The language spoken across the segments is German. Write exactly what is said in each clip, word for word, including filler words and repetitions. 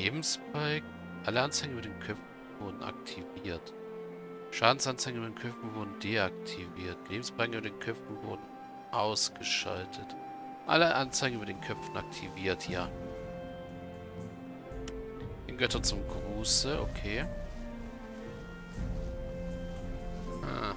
Lebensbalken. Alle Anzeigen über den Köpfen wurden aktiviert. Schadensanzeigen über den Köpfen wurden deaktiviert. Lebensbalken über den Köpfen wurden ausgeschaltet. Alle Anzeigen über den Köpfen aktiviert, ja. Den Götter zum Gruße, okay. Ah.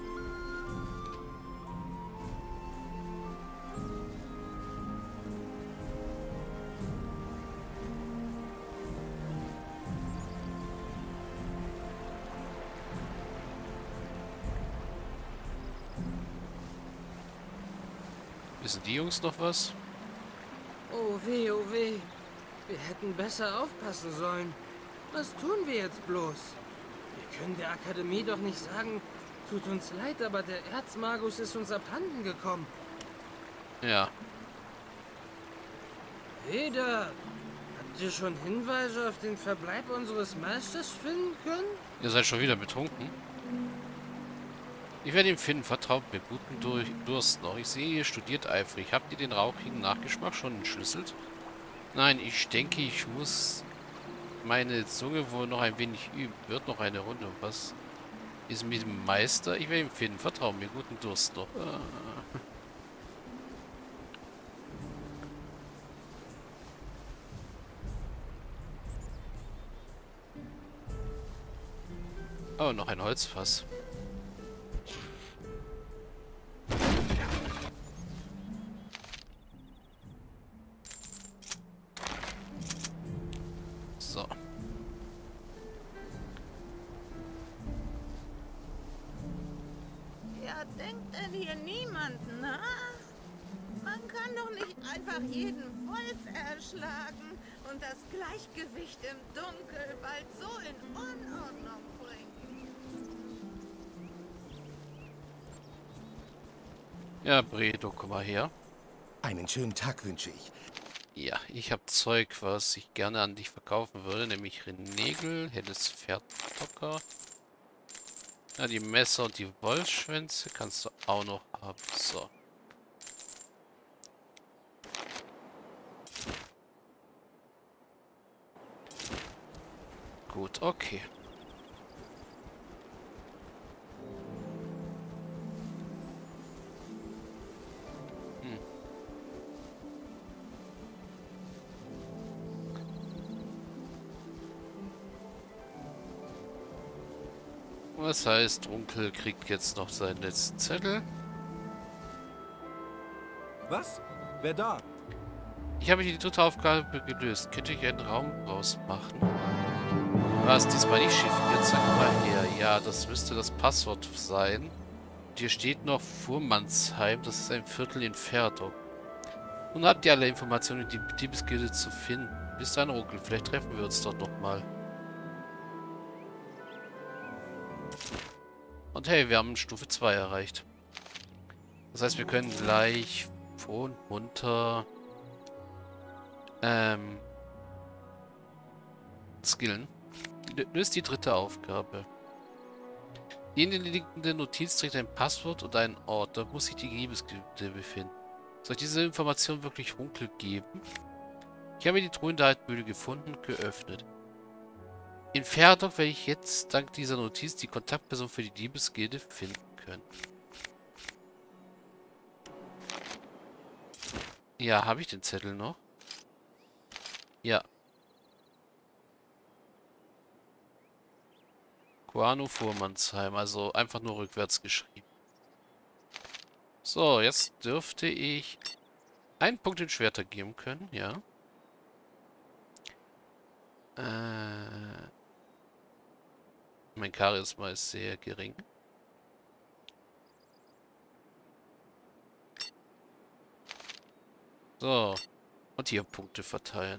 Wissen die Jungs noch was? Oh weh, oh weh. Wir hätten besser aufpassen sollen. Was tun wir jetzt bloß? Wir können der Akademie doch nicht sagen, tut uns leid, aber der Erzmagus ist uns abhanden gekommen. Ja. Hey da, habt ihr schon Hinweise auf den Verbleib unseres Meisters finden können? Ihr seid schon wieder betrunken. Ich werde ihn finden, vertraut mir, guten Dur Durst noch. Ich sehe, ihr studiert eifrig. Habt ihr den rauchigen Nachgeschmack schon entschlüsselt? Nein, ich denke, ich muss meine Zunge wohl noch ein wenig üben. Wird noch eine Runde. Was ist mit dem Meister? Ich werde ihn finden, vertraut mir, guten Durst noch. Ah. Oh, noch ein Holzfass. So. Ja, denkt denn hier niemand nach? Man kann doch nicht einfach jeden Wolf erschlagen und das Gleichgewicht im Dunkelwald so in Unordnung bringen. Ja, Bredo, komm mal her. Einen schönen Tag wünsche ich. Ja, ich habe Zeug, was ich gerne an dich verkaufen würde, nämlich Renegel, helles Pferdlocker. Ja, die Messer und die Wollschwänze kannst du auch noch haben. So. Gut, okay. Hm. Was heißt, Onkel kriegt jetzt noch seinen letzten Zettel. Was? Wer da? Ich habe die dritte Aufgabe gelöst. Könnte ich einen Raum draus machen? War es diesmal nicht schief? Jetzt sag mal her. Ja, das müsste das Passwort sein. Und hier steht noch Fuhrmannsheim. Das ist ein Viertel in Ferdok. Nun habt ihr alle Informationen, um die Diebesgilde zu finden. Bis dann, Onkel. Vielleicht treffen wir uns dort nochmal. Und hey, wir haben Stufe zwei erreicht. Das heißt, wir können gleich froh und munter ähm, skillen. Löst die dritte Aufgabe. Die innenliegende Notiz trägt ein Passwort und einen Ort. Da muss sich die Diebesgilde befinden. Soll ich diese Information wirklich Onkel geben? Ich habe die Truhe der Altmühle gefunden und geöffnet. In Ferdok werde ich jetzt dank dieser Notiz die Kontaktperson für die Diebesgilde finden können. Ja, habe ich den Zettel noch? Ja. Guano Fuhrmannsheim, also einfach nur rückwärts geschrieben. So, jetzt dürfte ich einen Punkt in Schwerter geben können, ja. Äh, mein Charisma ist sehr gering. So, und hier Punkte verteilen.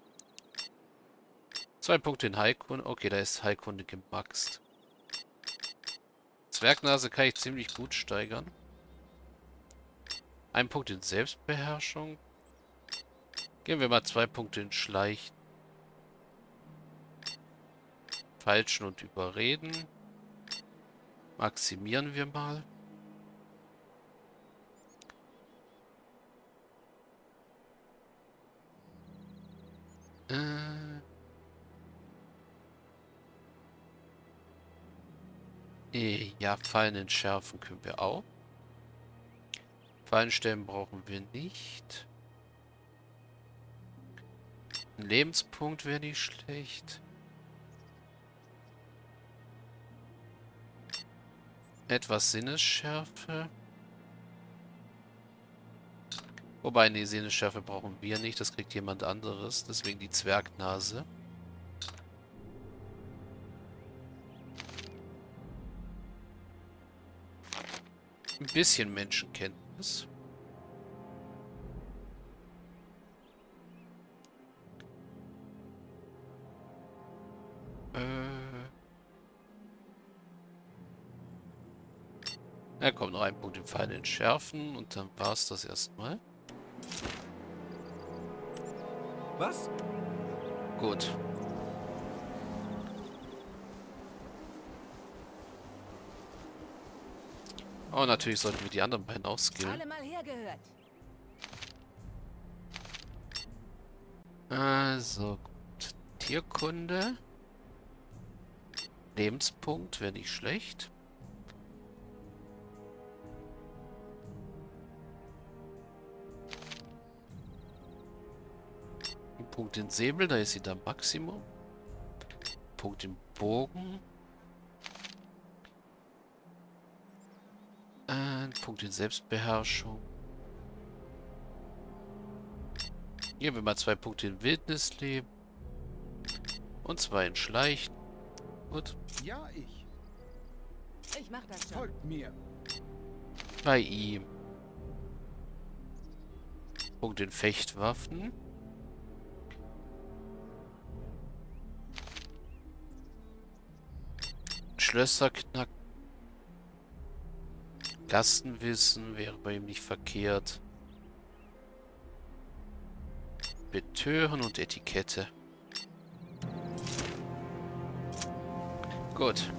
Zwei Punkte in Heilkunde. Okay, da ist Heilkunde gemaxt. Zwergnase kann ich ziemlich gut steigern. Ein Punkt in Selbstbeherrschung. Geben wir mal zwei Punkte in Schleichen. Falschen und Überreden. Maximieren wir mal. Äh... Äh, ja, Fallen entschärfen können wir auch. Fallenstellen brauchen wir nicht. Ein Lebenspunkt wäre nicht schlecht. Etwas Sinnesschärfe. Wobei, nee, Sinnesschärfe brauchen wir nicht. Das kriegt jemand anderes. Deswegen die Zwergnase. Ein bisschen Menschenkenntnis. Äh. Ja, kommt noch ein Punkt im Pfeil entschärfen und dann war es das erstmal. Was? Gut. Oh, natürlich sollten wir die anderen beiden auch skillen. Alle mal hergehört. Also, gut. Tierkunde. Lebenspunkt wäre nicht schlecht. Ein Punkt in Säbel, da ist sie da Maximum. Punkt im Bogen. Ein Punkt in Selbstbeherrschung. Hier haben wir mal zwei Punkte in Wildnisleben. Und zwei in Schleichen. Gut. Ja, ich. Ich mach das schon. Folgt mir. Bei ihm. Punkt in Fechtwaffen. Schlösser knacken. Gastenwissen wäre bei ihm nicht verkehrt. Betören und Etikette. Gut.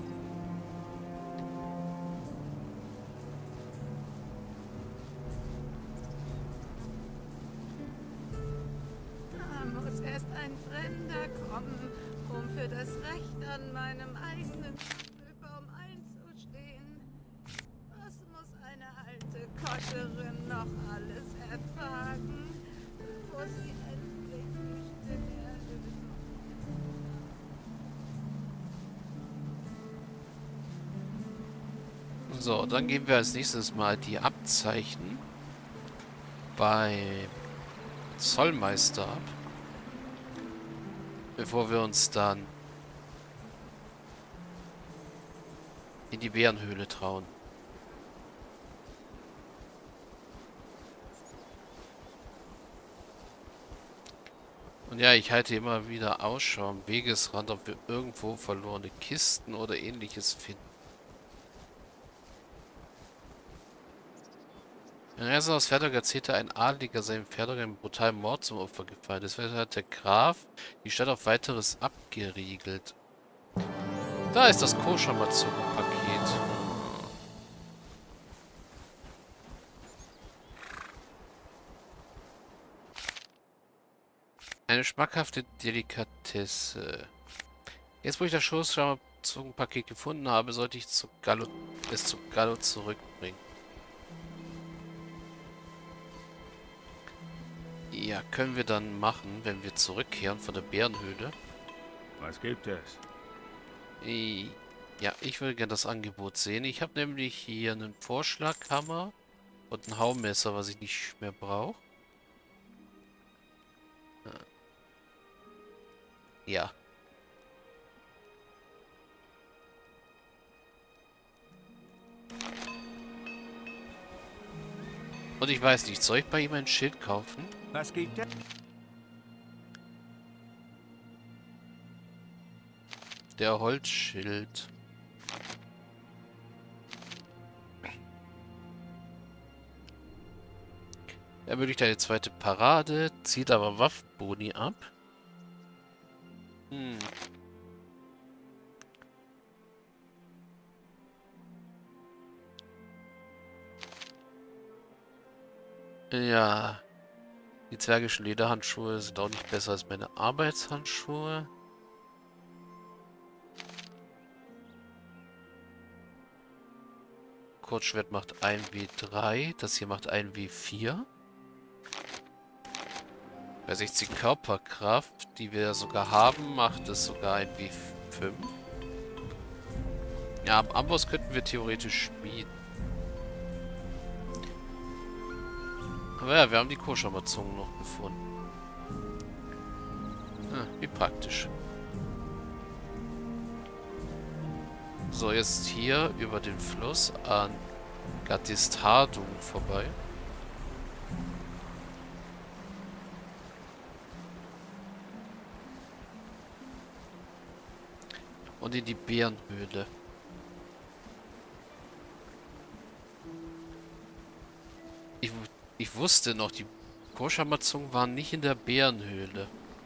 Da muss erst ein Fremder kommen, um für das Recht an meinem eigenen Apfelbaum einzustehen. Was muss eine alte Koscherin noch alles ertragen, bevor sie endlich die Stimme erhöht? So, dann geben wir als nächstes mal die Abzeichen bei Zollmeister ab. Bevor wir uns dann in die Bärenhöhle trauen. Und ja, ich halte immer wieder Ausschau am Wegesrand, ob wir irgendwo verlorene Kisten oder ähnliches finden. In Reise aus Ferdog erzählte ein Adeliger seinem Ferdog einen brutalen Mord zum Opfer gefallen. Deswegen hat der Graf die Stadt auf weiteres abgeriegelt. Da ist das Koscher-Mazzucken-Paket. Eine schmackhafte Delikatesse. Jetzt, wo ich das Koscher-Mazzucken-Paket gefunden habe, sollte ich zu Gallo, es zu Gallo zurückbringen. Ja, können wir dann machen, wenn wir zurückkehren von der Bärenhöhle. Was gibt es? I- Ja, ich würde gerne das Angebot sehen. Ich habe nämlich hier einen Vorschlaghammer und ein Haumesser, was ich nicht mehr brauche. Ja. Und ich weiß nicht, soll ich bei ihm ein Schild kaufen? Was gibt es? Der Holzschild. Ermöglicht eine zweite Parade, zieht aber Waffenboni ab. Hm. Ja. Die zwergischen Lederhandschuhe sind auch nicht besser als meine Arbeitshandschuhe. Kurzschwert macht ein W drei. Das hier macht ein W vier. Bei sechzig Körperkraft, die wir sogar haben, macht es sogar ein W fünf. Ja, am Amboss könnten wir theoretisch schmieden. Aber ja, wir haben die Koschamazungen noch gefunden. Ah, wie praktisch. So, jetzt hier über den Fluss an Gatistardung vorbei. Und in die Bärenhöhle. Ich, ich wusste noch, die Koschamazungen waren nicht in der Bärenhöhle.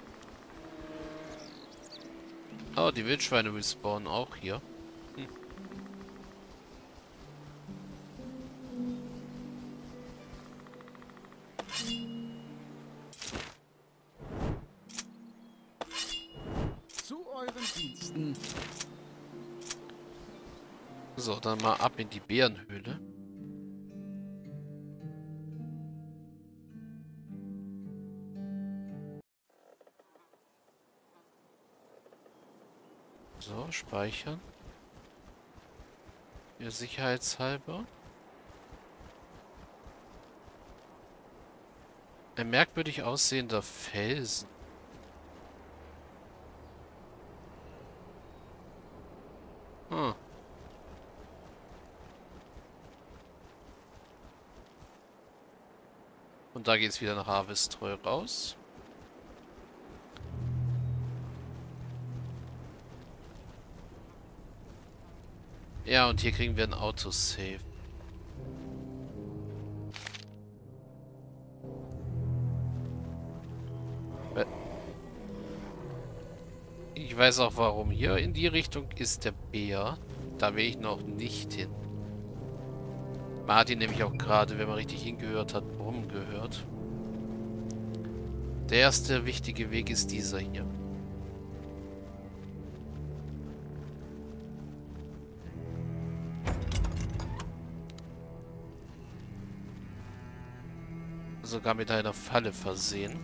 Oh, die Wildschweine respawnen auch hier. Hm. Zu euren Diensten. So, dann mal ab in die Bärenhöhle. So, speichern. Hier sicherheitshalber. Ein merkwürdig aussehender Felsen. Hm. Und da geht es wieder nach Harvestreu raus. Ja, und hier kriegen wir ein Autosave. Ich weiß auch warum. Hier in die Richtung ist der Bär. Da will ich noch nicht hin. Man hat ihn nämlich auch gerade, wenn man richtig hingehört hat, rumgehört. Der erste wichtige Weg ist dieser hier. Sogar mit einer Falle versehen.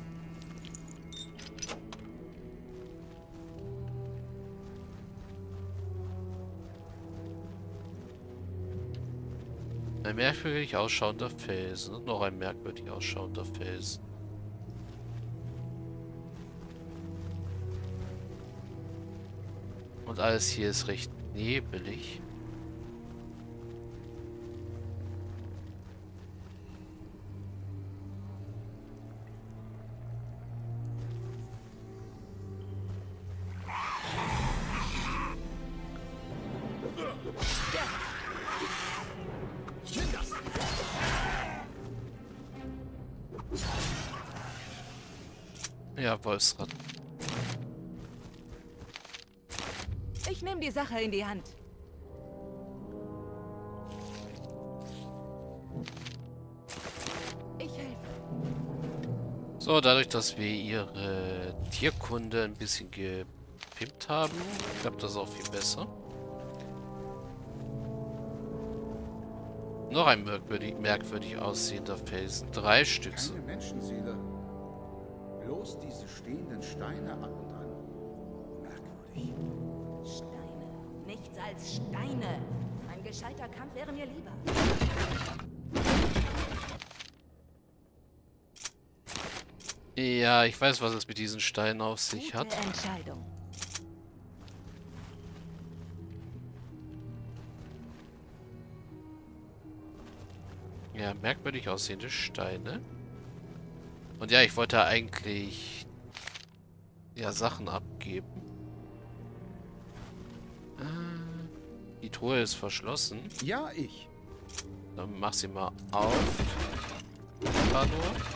Ein merkwürdig ausschauender Felsen und noch ein merkwürdig ausschauender Felsen. Und alles hier ist recht nebelig. Ja, Wolfsratten. Ich nehme die Sache in die Hand. Ich helfe. So, dadurch, dass wir ihre Tierkunde ein bisschen gepimpt haben, klappt das auch viel besser. Noch ein merkwürdig, merkwürdig aussehender Felsen. Drei Stück. Keine Menschenseele. Bloß diese stehenden Steine ab und an. Merkwürdig. Steine. Nichts als Steine. Ein gescheiter Kampf wäre mir lieber. Ja, ich weiß, was es mit diesen Steinen auf sich Gute hat. Entscheidung. Ja, merkwürdig aussehende Steine. Und ja, ich wollte eigentlich ja Sachen abgeben. Die Truhe ist verschlossen. Ja, ich. Dann mach sie mal auf. Hallo.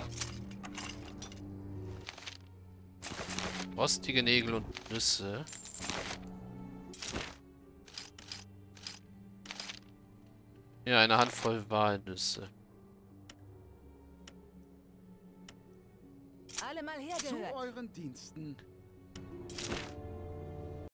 Rostige Nägel und Nüsse. Ja, eine Handvoll Walnüsse. Alle mal Zu hergehört. euren Diensten.